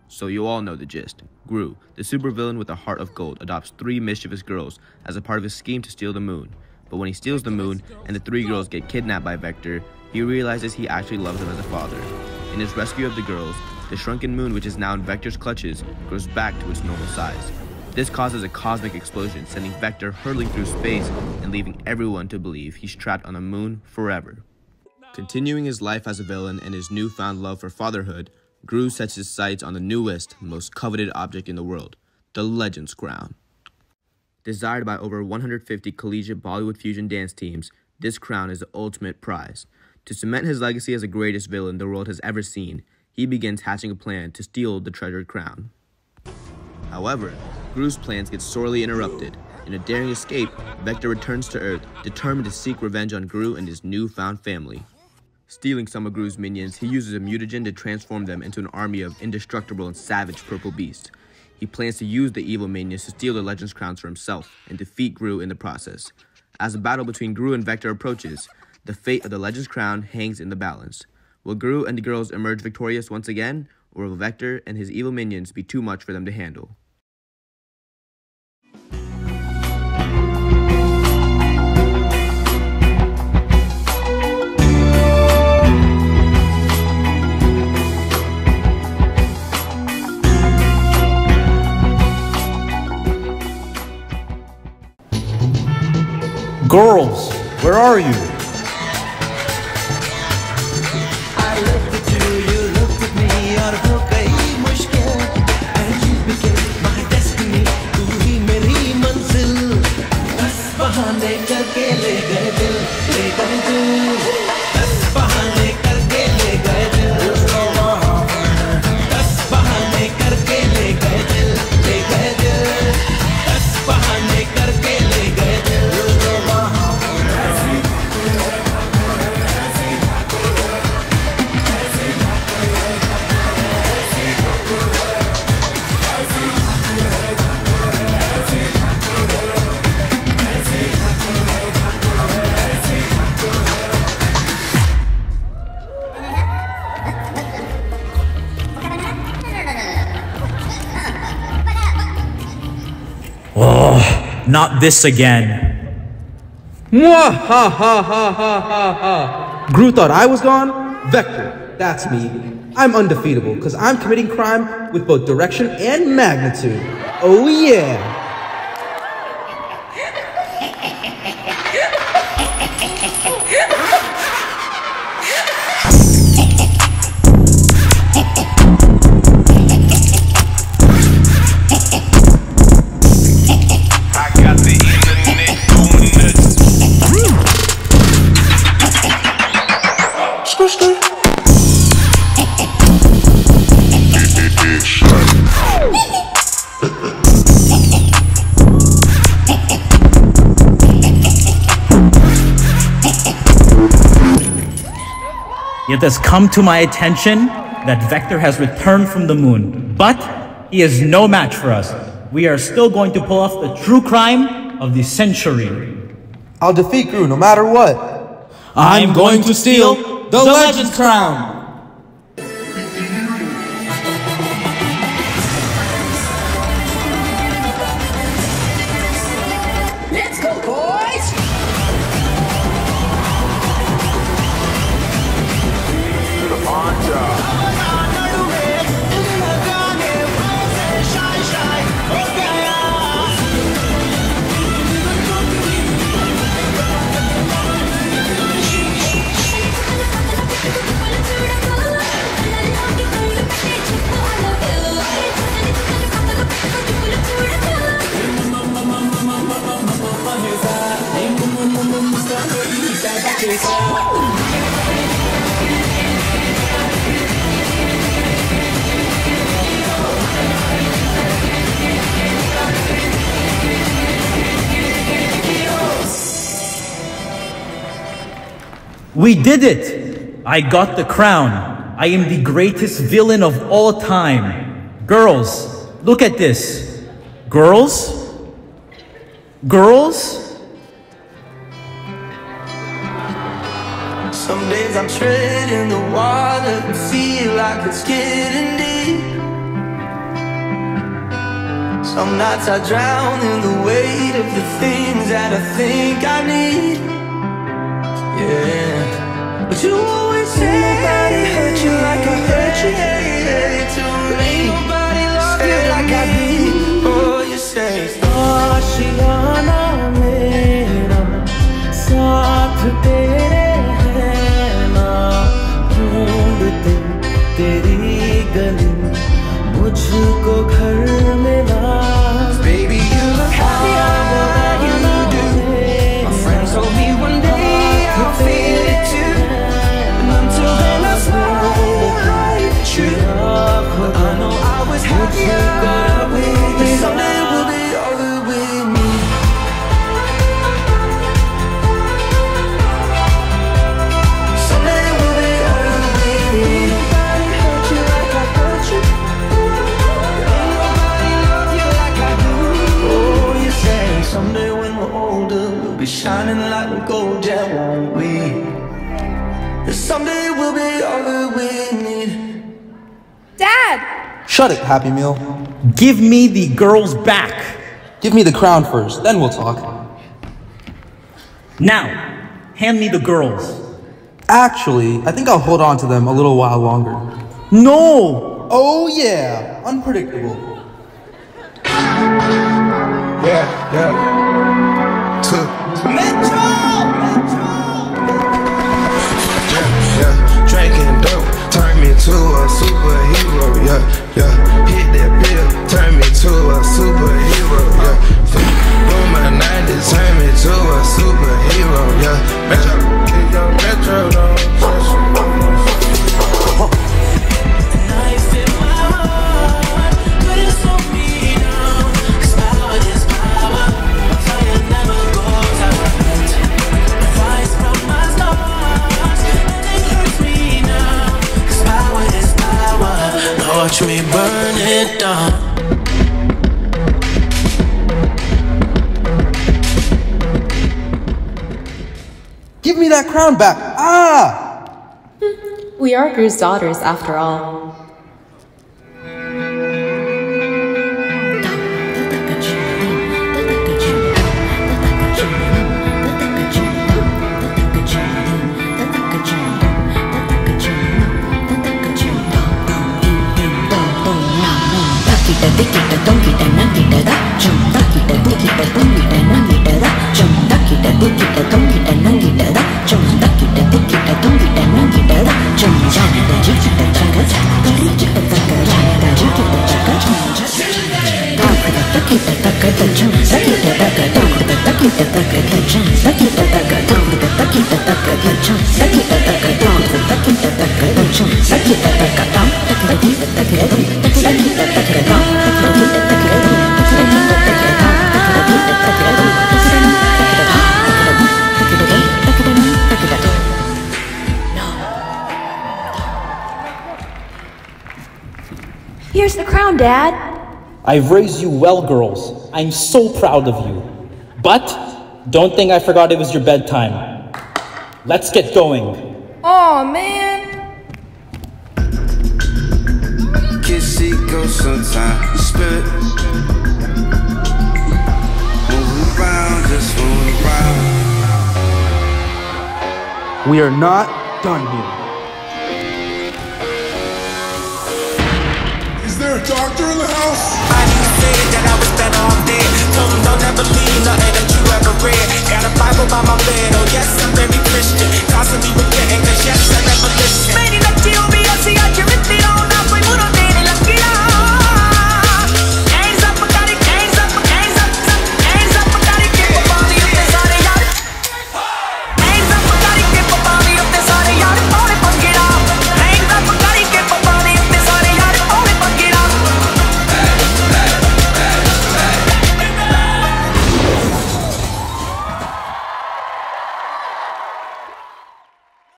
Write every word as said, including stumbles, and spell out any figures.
So you all know the gist. Gru, the supervillain with a heart of gold, adopts three mischievous girls as a part of his scheme to steal the moon. But when he steals the moon and the three girls get kidnapped by Vector, he realizes he actually loves them as a father. In his rescue of the girls, the shrunken moon, which is now in Vector's clutches, grows back to its normal size. This causes a cosmic explosion, sending Vector hurtling through space and leaving everyone to believe he's trapped on the moon forever. Continuing his life as a villain and his newfound love for fatherhood, Gru sets his sights on the newest, most coveted object in the world, the Legends Crown. Desired by over one hundred fifty collegiate Bollywood fusion dance teams, this crown is the ultimate prize. To cement his legacy as the greatest villain the world has ever seen, he begins hatching a plan to steal the treasured crown. However, Gru's plans get sorely interrupted. In a daring escape, Vector returns to Earth, determined to seek revenge on Gru and his newfound family. Stealing some of Gru's minions, he uses a mutagen to transform them into an army of indestructible and savage purple beasts. He plans to use the evil minions to steal the Legends Crowns for himself and defeat Gru in the process. As the battle between Gru and Vector approaches, the fate of the Legends Crown hangs in the balance. Will Gru and the girls emerge victorious once again, or will Vector and his evil minions be too much for them to handle? Girls, where are you? I looked at you, you looked at me, और हो गई मुश्किल, and you became my destiny, तू ही मेरी मंजिल, दस बहाने करके ले गए दिल, ले गए दिल, दस बहाने करके ले गए दिल, दस बहाने करके ले गए दिल, ले गए दिल, दस बहाने करके ले गए दिल. Oh, not this again. Mwah, ha, ha, ha, ha, ha, ha. Gru thought I was gone? Vector, that's me. I'm undefeatable because I'm committing crime with both direction and magnitude. Oh yeah! It has come to my attention that Vector has returned from the moon, but he is no match for us. We are still going to pull off the true crime of the century. I'll defeat Gru no matter what. I'm going to steal the Legends Crown! Let's go, boys! We did it! I got the crown. I am the greatest villain of all time. Girls, look at this. Girls? Girls? Some days I'm treading the water and feel like it's getting deep. Some nights I drown in the weight of the things that I think I need. Yeah, but you always say nobody hurt you like I hurt you. To me, nobody loved you like I did. Oh, you say Ashiyana mera saath tere hai na dhoondte teri gali mujhko ghar mein la. Baby, you look happier than you do. My friends told me one day I'll feel it too, and until then I smile true. But I know I was happier with you. Someday we'll be all that we need. Someday we'll be all that we need. Nobody hurt you like I hurt you. Ain't nobody love you like I do. Oh, you say someday when we're older we'll be shining like gold, yeah, won't we? Someday we'll be all that we need. Dad! Shut it, Happy Meal. Give me the girls back. Give me the crown first, then we'll talk. Now, hand me the girls. Actually, I think I'll hold on to them a little while longer. No! Oh yeah, unpredictable. Yeah, yeah. Two. Metro! Metro! Yeah, yeah. Drinking dope, turn me to a superhero. Yeah, yeah. Hit that pill, turn me to a superhero. Yeah. Boom, my nineties, turn me to a superhero. Yeah. Metro, yeah, Metro, don't trust me. Knife in my heart, couldn't slow me down. 'Cause power is power, fire never goes out. Rise from my stars, and it hurts me now. 'Cause power is power, watch me burn it down. Give me that crown back. Ah! We are Gru's daughters, after all. Here's the crown, Dad. I've raised you well, girls. I'm so proud of you. But don't think I forgot it was your bedtime. Let's get going. Aw, man. Kissy go sometime, spirit. Move around, just move around. We are not done here. Is there a doctor in the house? I didn't say that I was better off dead. Told them don't ever believe nothing that you ever read. Got a Bible by my bed, oh yes, I'm very Christian. Tossing